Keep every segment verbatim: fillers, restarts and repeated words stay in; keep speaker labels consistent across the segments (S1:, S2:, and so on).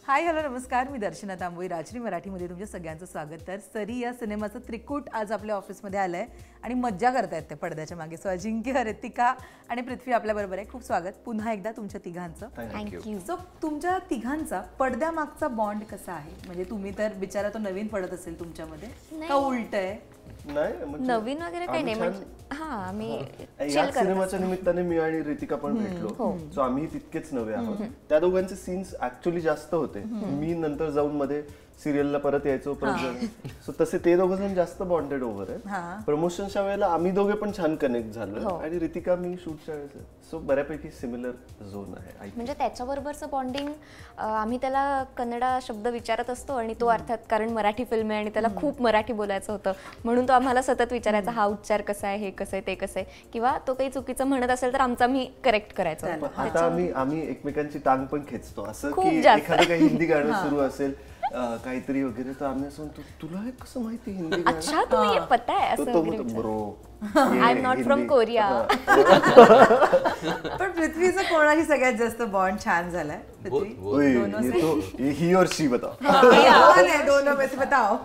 S1: Hi hello नमस्कार, मी दर्शना तांबोळी. राजश्री मराठीमध्ये तुमच्या सगळ्यांचं स्वागत. तर सरी या सिनेमाचं त्रिकूट आज आपल्या ऑफिसमध्ये आलं आहे आणि मज्जा करतायत ते पडद्याच्या मागे. सो अजिंक्य, रितिका आणि पृथ्वी आपल्याबरोबर आहे. खूप स्वागत पुन्हा एकदा तुमच्या तिघांचं.
S2: थँक्यू.
S1: सो तुमच्या तिघांचा पडद्यामागचा बॉन्ड कसा आहे? म्हणजे तुम्ही तर बिचारा तो नवीन पडत असेल तुमच्यामध्ये का उलट आहे?
S2: नवीन वगैरे काही नाही म्हणजे हा आम्ही
S3: या सिनेमाच्या निमित्ताने मी आणि रितिका पण भेटलो. सो आम्ही तितकेच नवे आहोत. त्या दोघांचे सीन्स ऍक्च्युअली जास्त होते. मी नंतर जाऊन मध्ये सिरियलला परत यायचो परत. सो तसे ते दोघं जण जास्त बॉन्डेड ओव्हर आहे. प्रमोशनच्या वेळेला आम्ही दोघे पण छान कनेक्ट झालो आणि रितिका मी शूटच्या वेळेस. सो बऱ्यापैकी सिमिलर झोन आहे.
S2: म्हणजे त्याच्याबरोबरचं बॉन्डिंग आम्ही त्याला कन्नडा शब्द विचारत असतो आणि तो अर्थात कारण मराठी फिल्म आहे आणि त्याला खूप मराठी बोलायचं होतं म्हणून तो आम्हाला सतत विचारायचा हा उच्चार कसा आहे, हे कसं आहे, ते कसं आहे, किंवा तो काही चुकीचं म्हणत असेल तर आमचा मी करेक्ट करायचो.
S3: आता आम्ही आम्ही एकमेकांची टांग पण खेचतो असं की एखादं काही हिंदी गाणं सुरू असेल काहीतरी वगैरे तर आम्ही असं म्हणतो तुला हे कसं माहिती हिंदी गाणं?
S2: अच्छा तुम्ही हे पता आहे असं.
S3: Bro
S2: I am not from Korea.
S1: पण पृथ्वीचं कोणाशी सगळ्यात जास्त बॉन्ड छान झालाय?
S3: ही और शी बताओ.
S1: दोनों में से बताओ.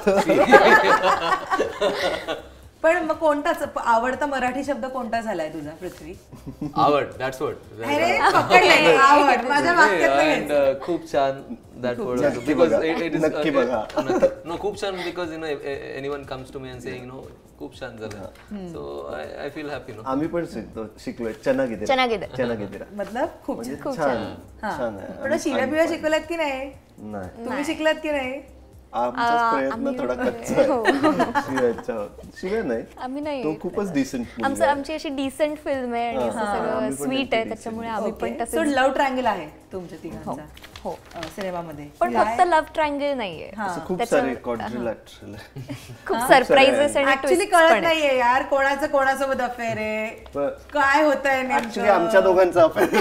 S1: पण मग कोणताच आवडता मराठी शब्द कोणता झालाय तुझा पृथ्वी?
S4: आवड. That's word.
S1: अरे पकडले आवड माझ्या वाक्यात
S4: अँड खूप छान that word because it is नक्की बघा. नो खूप छान because you know anyone comes to me and saying no खूप छान झालं. So I I feel happy. No
S3: आम्ही पण शिकतो शिकलोय चनागिरी
S2: चनागिरी
S3: चनागिरी
S1: मतलब खूप
S3: खूप छान छान आहे.
S1: पण शिव्या बिव्या शिकवल्यात की नाही?
S3: नाही.
S1: तुम्ही शिकलात की नाही?
S3: आमचा प्रयत्न थोडा कच्चा शिवायचा. शिवाय नाही
S2: आम्ही नाही.
S3: तो खूपच डिसेंट.
S2: आमचं आमची अशी डिसेंट फिल्म आहे आणि असं सगळं स्वीट आहे त्याच्यामुळे आम्ही पण
S1: तसं. लव्ह ट्रायंगल आहे तुमच्या तिघांचा
S2: हो
S1: सिनेमामध्ये.
S2: पण फक्त लव्ह ट्रायंगल नाहीये,
S3: खूप सारे क्वाड्रिलॅटरल
S2: खूप सरप्राइजेस आणि
S1: ऍक्च्युअली कळत नाहीये यार कोणाचं कोणासोबत अफेअर आहे, काय होतंय
S3: ऍक्च्युली आमच्या दोघांचा अफेअर.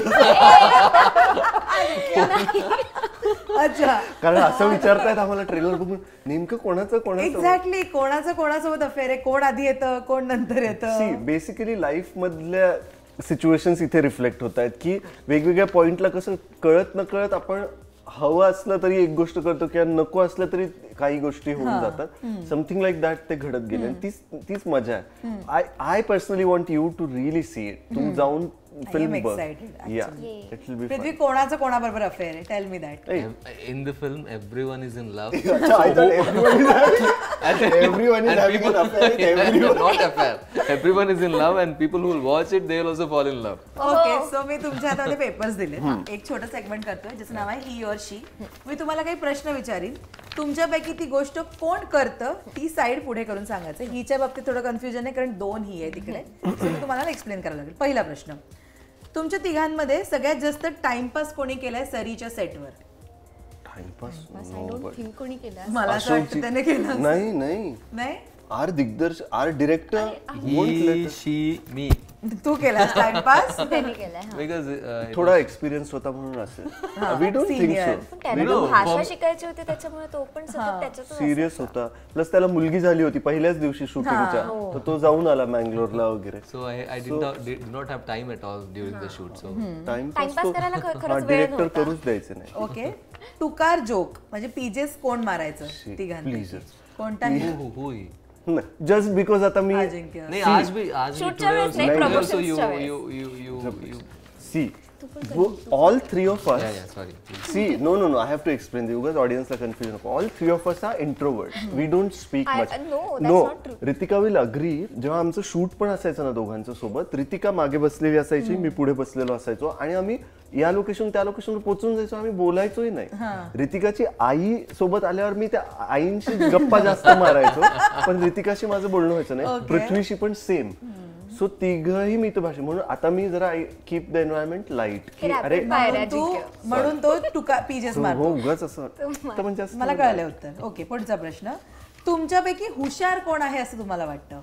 S1: अच्छा,
S3: कारण असं विचारतायत आम्हाला ट्रेलर बघून नेमकं कोणाचं कोणाचं.
S1: एक्झॅक्टली कोणाचं कोणासोबत अफेअर आहे, कोण आधी येतं कोण नंतर येतं.
S3: बेसिकली लाईफ मधल्या सिच्युएशन्स इथे रिफ्लेक्ट होत आहेत की वेगवेगळ्या पॉइंटला कसं कळत न कळत आपण हवं असलं तरी एक गोष्ट करतो किंवा नको असलं तरी काही गोष्टी होऊन जातात. समथिंग लाईक दॅट ते घडत गेले. तीच तीच मजा आहे. I I personally want you to really see it. तू जाऊन फिल्म बघ. Yeah it will be fun.
S1: Prithvi कोणाचं कोणाबरोबर अफेअर आहे? Tell me that.
S4: In the film everyone is in love.
S3: I thought everyone is everyone is having an affair with everyone.
S4: Not affair. Everyone is in love and people who will watch it they will also fall in love.
S1: Okay, so मी तुमच्या हातामध्ये papers दिले. एक छोटं segment करतोय ज्याचं नाव आहे ही और शी. मी तुम्हाला काही प्रश्न विचारीन, तुमच्यापैकी ती गोष्ट कोण करतं ती साईड पुढे करून सांगायचं. हिच्या बाबतीत थोडं कन्फ्युजन आहे कारण दोन ही आहे तिकडे. मी तुम्हाला एक्सप्लेन करायला लागेल. पहिला प्रश्न, तुमच्या तिघांमध्ये सगळ्यात जास्त टाइमपास कोणी केलाय सरीच्या सेटवर?
S2: कोणी केलं?
S1: मला असं वाटतं त्याने केलं.
S3: नाही नाही
S1: नाही,
S3: आर दिग्दर्शक आर डिरेक्टर
S4: He, she, me.
S1: तू केलास टाइमपास?
S2: त्यांनी केलंय.
S4: Because uh,
S3: थोडा एक्सपिरियन्स होता म्हणून असेल. We don't think so.
S2: पण त्याला भाषा शिकायची होती त्याच्यामुळे तो पण सतत त्याच्यातच
S3: सिरियस होता. प्लस त्याला मुलगी झाली होती पहिल्याच दिवशी शूटिंगच्या. तर तो जाऊन आला मँगलोरला वगैरे.
S4: so I I did not did not have time at all during the shoot. So
S3: timepass
S2: करायला खरंच वेळ
S3: डिरेक्टर
S2: नव्हता.
S3: करूच द्यायचे नाही.
S1: ओके, टुकार जोक म्हणजे पीजेस कोण मारायचं तिघांपैकी?
S3: प्लीज.
S1: कोणता?
S4: who who who he?
S3: Just because आता मी
S1: अजिंक्य.
S4: नहीं आज भी आज भी
S2: शूटच्या
S4: today
S2: वेळेस
S4: also-
S2: नाही,
S4: today also
S2: promotions
S4: you
S2: च्या वेळेस.
S4: you you you you
S3: see all three of us.
S4: yeah yeah sorry.
S3: See, no, no, no. I have to explain this because audience la confusion. All three of us are introverts. We don't speak
S2: I-
S3: much.
S2: no, that's
S3: no.
S2: not true.
S3: Ritika will agree. जेव्हा आमचं shoot पण असायचं ना दोघांचं सोबत, रितिका मागे बसलेली असायची, मी पुढे बसलेलो असायचो आणि आम्ही या लोकेशन त्या लोकेशनवर पोहोचून जायचो. आम्ही बोलायचोही नाही. रितिकाची आई सोबत आल्यावर मी त्या आईंशी गप्पा जास्त मारायचो पण रितिकाशी माझं बोलणं व्हायचं नाही. पृथ्वीशी पण सेम. सो तिघही मितभाषी म्हणून आता मी जरा कीप द एन्व्हायरमेंट लाईट की अरे
S1: तू म्हणून तो टुका पीजेस मारतो.
S3: हो उगाच असं तर म्हणजे असं
S1: मला कळलं उत्तर. ओके, पुढचा प्रश्न, तुमच्यापैकी हुशार कोण आहे असं तुम्हाला वाटतं?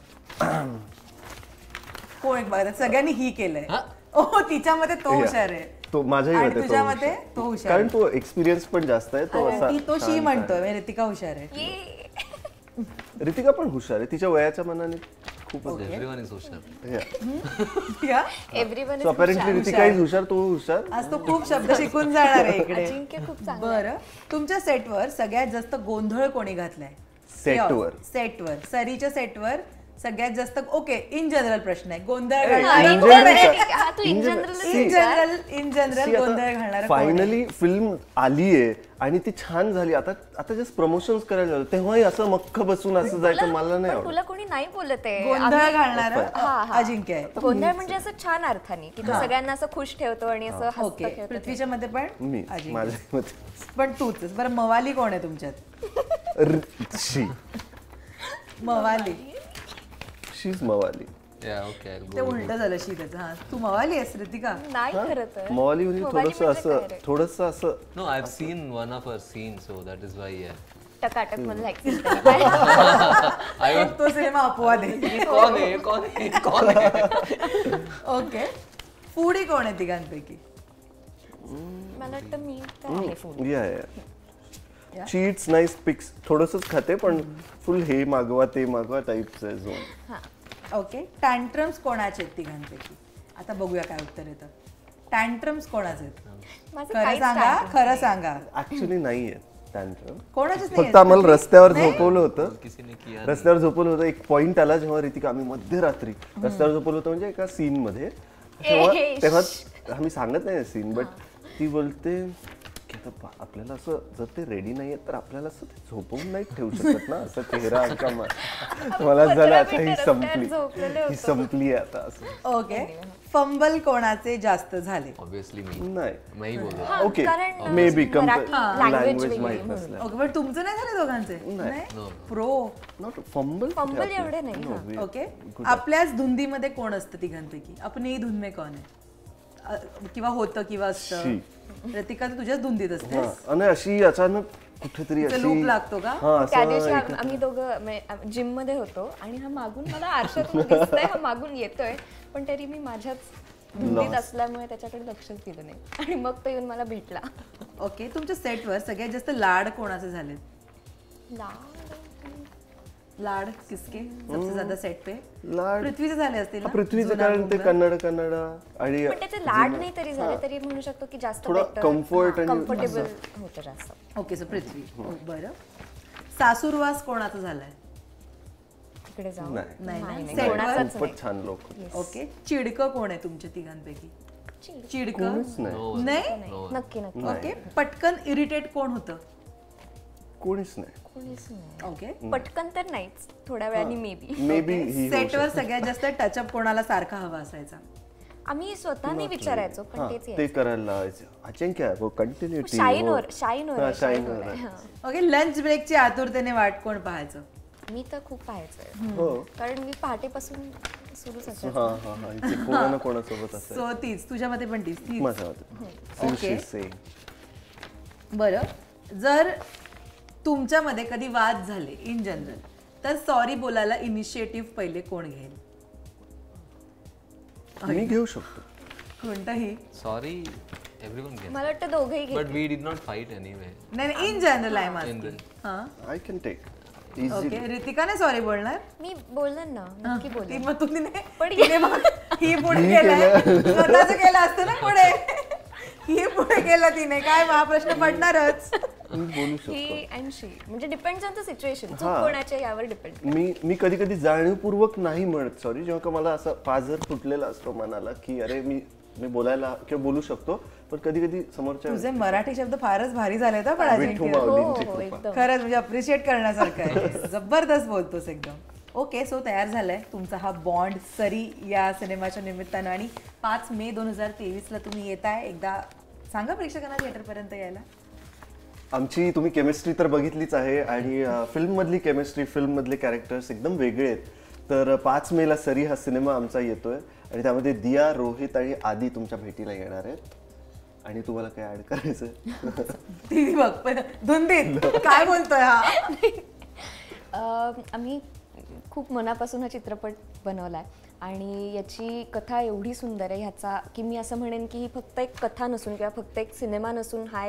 S1: कोण एक बघा सगळ्यांनी ही केलंय. ओ तिच्यामध्ये तो हुशार आहे.
S3: तो माझ्याही
S1: आणि
S3: मते
S1: तुझ्या
S3: तो
S1: मते
S3: हुशार.
S1: तो हुशार
S3: कारण तो एक्सपिरियन्स पण जास्त आहे. तो असा
S1: ती तो शी म्हणतोय, रितिका हुशार आहे.
S3: रितिका पण हुशार आहे तिच्या वयाच्या मनाने. खूपच
S4: एव्हरीवन इज हुशार.
S1: या
S2: everyone
S3: so apparently Ritika is हुशार, तो हुशार.
S1: आज तो खूप शब्द शिकून जाणार आहे इकडे.
S2: अजिंक्य खूप चांगलं
S1: बरं, तुमच्या सेटवर सगळ्यात जास्त गोंधळ कोणी घातलाय?
S3: सेटवर
S1: सेटवर सरीच्या सेटवर सगळ्यात जास्त, ओके इन जनरल प्रश्न आहे, गोंधळ
S3: in
S1: घालणारा
S3: general
S2: हा तू in general
S1: in general in general गोंधळ घालणारा कोण आहे?
S3: फायनली फिल्म आलीये आणि ती छान झाली. आता आता जस्ट प्रमोशन्स करायला लागलो, तेव्हाही असं मख्ख बसून असं जायचं मला नाही
S2: पण
S3: आवडत.
S2: तुला कोणी नाही बोलत आहे.
S1: गोंधळ
S2: आम्ही-
S1: घालणारा
S2: हा, हा.
S1: अजिंक्य आहे.
S2: गोंधळ म्हणजे असं छान अर्थाने की तो सगळ्यांना असं खुश ठेवतो आणि असं हसतं
S1: ओके,
S2: खेळतं.
S1: पृथ्वीच्या मध्ये पण
S3: मी
S1: अजिंक्य.
S3: माझ्या मते
S1: पण तूच बरं, मवाली कोण आहे तुमच्यात?
S3: र- शी
S1: मवाली
S3: शीज मवाली.
S4: Yeah, okay, I'll
S1: ते
S4: go.
S1: उलट झालं शी त्याचं. हा, तू मवाली आहेस ऋतिका?
S2: नाही खरं तर
S3: मवाली म्हणजे
S2: मवाली
S3: थोडस
S2: म्हणजे
S3: असं
S2: काय रे?
S3: थोडस असं
S4: No, I've seen one of her scenes, so that is why. Yeah.
S2: Takatak मधला ऍक्सिडेंट
S4: I was.
S1: तो सिनेमा अपवाद आहे.
S4: ये कौन है? ये कौन है? ये कौन है?
S1: ओके, फूडी कोण आहे तिघांपैकी?
S2: मला वाटतं मी तर आहे food.
S3: या या चीट्स नाईस पिक्स थोडंसंच खाते, पण फुल हे मागवा ते मागवा टाईपचं आहे झोन.
S2: हा.
S1: ओके, टँट्रम्स कोणाचे आहेत तिघांपैकी? आता बघूया काय उत्तर येतं. टँट्रम्स कोणाचे आहेत?
S2: माझं
S1: खरं
S2: काहीच
S1: सांगा,
S2: tantrums
S1: खरं सांगा.
S3: ऍक्च्युली नाहीये टँट्रम.
S1: कोणाचेच नाही
S3: फक्त आम्हाला रस्त्यावर झोपवलं होतं.
S4: किसी ने किया.
S3: रस्त्यावर झोपवलं होतं. एक पॉइंट आला जेव्हा रितिका आम्ही मध्यरात्री रस्त्यावर झोपवलं होतं, म्हणजे एका सीन मध्ये तेव्हा
S2: ए,
S3: तेव्हा आम्ही सांगत नाही सीन, बट ती बोलते की आता पा- आपल्याला असं जर ते रेडी नाहीये तर आपल्याला असं ते झोपवून नाही ठेवू शकत ना, असं चेहरा आमचा मा- मला झालं आता ही
S2: रस्त्यावर
S3: संपली
S2: झोपलेले
S3: ही संपली आता असं.
S1: ओके, फंबल कोणाचे जास्त झाले?
S4: Obviously me.
S3: नाही
S4: मैं ही बोल रहा
S2: हा,
S3: ओके
S2: कारण,
S3: maybe
S2: Marathi language
S3: language
S2: वेगळी
S3: माहीत
S2: म्हणून.
S3: नसल्या
S1: ओके, पण तुमचं नाही झाले दोघांचे? नाही
S4: No.
S1: Pro.
S3: Not fumble
S2: fumble एवढे नाही, हा.
S1: ओके, आपल्याच धुंदीमध्ये कोण असतं तिघांपैकी? अपनी धुन में कौन है? अ, किंवा होतं किंवा असतं?
S3: शी.
S1: रतिका तू तुझ्याच धुंदीत असते.
S3: आणि अशी अचानक कुठेतरी
S1: लूप
S3: अशी
S1: लागतो का?
S3: हा
S2: त्या
S3: असं
S2: दिवशी आम- आम्ही दोघं जिम मध्ये होतो आणि हा मागून मला आरशातून दिसतोय, हा मागून येतोय, पण तरी मी माझ्याच धुंदीत असल्यामुळे त्याच्याकडे लक्षच दिलं नाही आणि मग तो येऊन मला भेटला.
S1: ओके, तुमच्या सेटवर सगळ्यात जास्त लाड कोणाचे झाले? लाड किसके सबसे ज्यादा सेट पे?
S3: लाड
S1: पृथ्वीचे झाले असतील ना?
S3: पृथ्वीचं
S1: जुना
S3: कारण ते
S1: मुलगा.
S3: कन्नड कन्नड आणि
S2: पण त्याचे लाड नाही तरी झाले तरी म्हणू शकतो की जास्त
S3: थोडं comfort आणि
S2: कम्फर्टेबल होतं जास्त.
S1: Okay, so Prithvi. बरं, सासूरवास कोणाचा झालाय?
S2: तिकडे जाऊ
S3: नाही.
S1: नाही ना?
S2: नाही,
S1: सेटवर?
S2: कोणाचाच
S3: खूपच छान लोक
S1: ओके, चिडकं कोण आहे तुमच्या तिघांपैकी? चिडकं
S3: कोणीच नाही
S4: No.
S1: नाही?
S2: नक्की नक्की
S1: ओके, पटकन इरिटेट कोण होतं?
S3: कोणीच नाही
S2: कोणीच नाही.
S1: ओके,
S2: पटकन तर नाहीच, थोड्या वेळाने मे बी.
S3: मे बी ही
S1: सेटवर सगळ्यात जास्त टचअप कोणाला सारखा हवा असायचा?
S2: आम्ही स्वतःने विचारायचो पण
S3: हा,
S2: तेच
S3: ते करायला लावायचं. अजिंक्य वो कंटिन्युटी
S2: शाईनवर शाईनवर
S3: हा,
S2: आहे,
S3: शाईनवर
S2: शाईनवर आहे,
S3: आहे.
S2: हा.
S1: ओके, लंच ब्रेकची आतुरतेने वाट कोण पाहायचं?
S2: मी तर खूप पाहायचोय
S3: हो
S2: कारण मी पहाटेपासून सुरूच असायचं.
S3: हा हा हा इथे कोणा ना कोणासोबत असेल
S1: सो तीच तुझ्यामध्ये पण तीच तीच
S3: माझ्या मते
S1: ओके.
S3: Since she's saying.
S1: बरं, जर तुमच्यामध्ये कधी वाद झाले इन जनरल तर सॉरी बोलायला इनिशिएटिव्ह पहिले कोण घेईल?
S3: मी घेऊ शकतो.
S1: कोणताही?
S4: Sorry, everyone can.
S2: मला वाटतं दोघेही
S4: But
S2: घेतील.
S4: we did not fight anyway.
S1: नाही नाही, इन जनरल आहे
S4: In
S1: माझं.
S4: the-
S1: हा,
S3: I can take
S1: okay.
S3: Easy.
S1: रितिकाने सॉरी बोलणार?
S2: मी बोलणार ना नक्की
S1: ती
S2: बोलणार.
S1: मग तुम्ही नाही-
S2: पण
S1: तिने मग ही पुढे केलंय, स्वतःच केलं असतं ना पुढे. ही पुढे केलं तिने, काय मग हा प्रश्न पडणारच.
S3: मी बोलू शकतो.
S2: ही अँड शी म्हणजे डिपेंड्स ऑन द सिच्युएशन. चूक
S3: हा.
S2: कोणाच्या यावर डिपेंड.
S3: मी मी कधी कधी जाणीवपूर्वक नाही म्हणत सॉरी, जेव्हा का मला असं पाझर फुटलेला असतो मनाला की अरे मी मी बोलायला किंवा बोलू शकतो, पण कधी कधी समोरच्या
S1: तुझे मराठी शब्द फारच भारी झाले पण
S3: विठू
S1: अजिंक्य.
S3: माऊलींची
S2: हो, हो,
S3: कृपा.
S2: एकदम.
S1: खरंच म्हणजे अप्रिशिएट करण्यासारखं आहे. जबरदस्त बोलतोस एकदम. ओके, सो तयार झालाय तुमचा हा बॉन्ड सरी या सिनेमाच्या निमित्तानं आणि पाच मे दोन हजार तेवीस ला तुम्ही येताय. एकदा सांगा प्रेक्षकांना थिएटर पर्यंत यायला.
S3: आमची तुम्ही केमिस्ट्री तर बघितलीच आहे आणि फिल्म मधली केमिस्ट्री, फिल्म मधले कॅरेक्टर्स एकदम वेगळे आहेत. तर पाच मे ला सरी हा सिनेमा आमचा येतोय आणि त्यामध्ये दिया, रोहित आणि आदी तुमच्या भेटीला येणार आहेत. आणि तुम्हाला काय ऍड करायचं?
S1: ती बघ पण धुंदीत काय बोलतोय हा.
S2: अं, आम्ही खूप मनापासून हा चित्रपट बनवला आहे आणि याची कथा एवढी सुंदर आहे ह्याचा की मी असं म्हणेन की ही फक्त एक कथा नसून किंवा फक्त एक सिनेमा नसून हा एक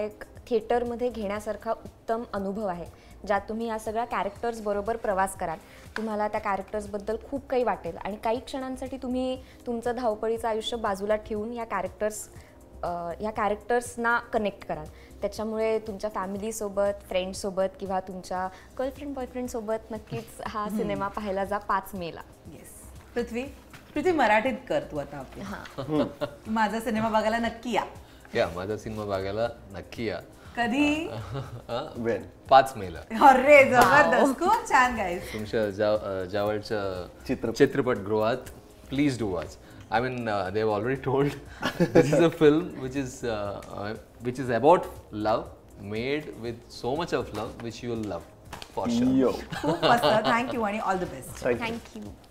S2: थिएटरमध्ये घेण्यासारखा उत्तम अनुभव आहे, ज्यात तुम्ही या सगळ्या कॅरेक्टर्स बरोबर प्रवास कराल. तुम्हाला त्या कॅरेक्टर्सबद्दल खूप काही वाटेल आणि काही क्षणांसाठी तुम्ही तुमचं धावपळीचं आयुष्य बाजूला ठेवून या कॅरेक्टर्स या कॅरेक्टर्सना कनेक्ट कराल. त्याच्यामुळे तुमच्या फॅमिलीसोबत, फ्रेंड्ससोबत किंवा तुमच्या गर्लफ्रेंड बॉयफ्रेंडसोबत नक्कीच हा सिनेमा पाहायला जा पाच मेला.
S1: येस. पृथ्वी पृथ्वी मराठीत कर तू आता आपली. माझा सिनेमा बघायला नक्की या.
S4: या माझा सिनेमा बघायला नक्की या.
S1: कधी?
S3: वेन
S4: पाच मेला
S1: अरे जबरदस्त, खूप छान गाईस.
S4: तुमच्या जा- जवळच्या
S3: चित्रपट-
S4: चित्रपटगृहात please do watch. I mean, uh, they've already told this is a film which is uh, uh, which is about love, made with so much of love, which you will love for sure.
S3: Yo
S1: खूप मस्त. Thank you आणि all the best.
S3: Thank you.
S2: Thank you.